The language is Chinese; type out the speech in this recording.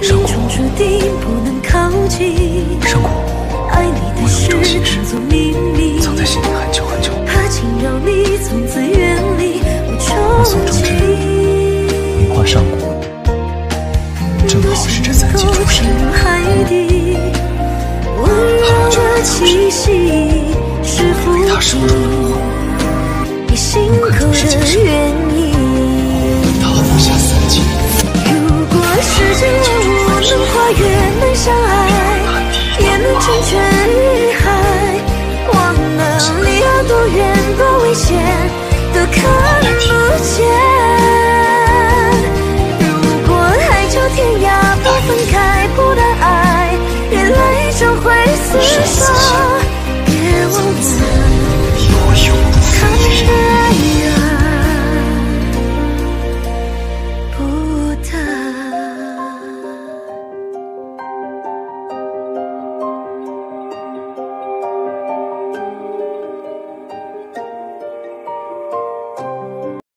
命中注定不能靠近。 上古， 爱你的事当作秘密， 藏在心里很久很久。 怕惊扰你，从此远离我憧憬。 名画上古，正好是这3季出世。 海底温柔的气息，是否他是不是轮回？ 你心口的原因。 他服下3季。 如果时间问我能跨越，能相爱，也能成全于海，忘了你要多远多危险都看不见。如果海角天涯不分开，不的爱，原来终会厮守。